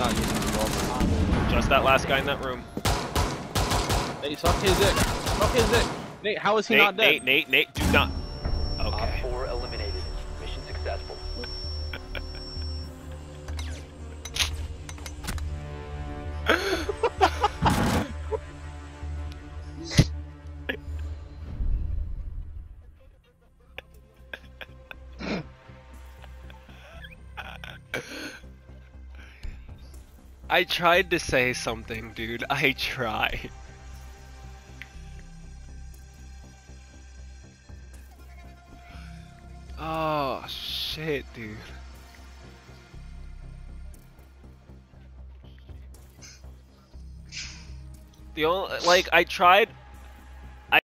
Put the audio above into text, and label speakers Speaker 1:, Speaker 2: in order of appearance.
Speaker 1: not using the wall.
Speaker 2: Just that last guy in that room.
Speaker 1: Nate, suck his dick. Suck his dick. Nate, how is he not dead?
Speaker 2: Nate, do not. Okay.
Speaker 3: Op 4 eliminated. Mission successful.
Speaker 2: I tried to say something, dude. I tried. Oh, shit, dude. The only, like, I tried